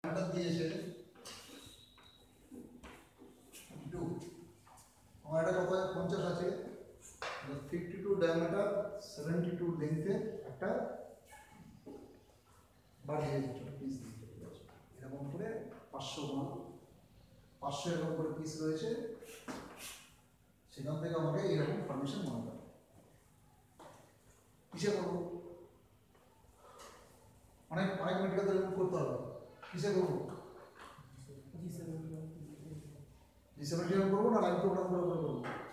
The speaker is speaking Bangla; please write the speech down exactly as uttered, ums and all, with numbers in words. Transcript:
ডায়ামিটার দিয়েছে টু, আমার এটা কত পঞ্চাশ আছে, fifty two diameter seventy two লেন্থের একটা বার দিয়েছে পিস দিয়েছে, এরকম করে পাঁচশো মাল পাঁচশো এরকম করে পিস রয়েছে, সেখান থেকে আমাকে এইরকম ফার্মেশন বানাতে হবে। কিসে করবো? অনেক অনেক মেটেরিয়াল রিমুভ করতে হবে, কিসে করবো? জি সেভেন্টি করবো না লাইভ প্রোগ্রাম করে করবো?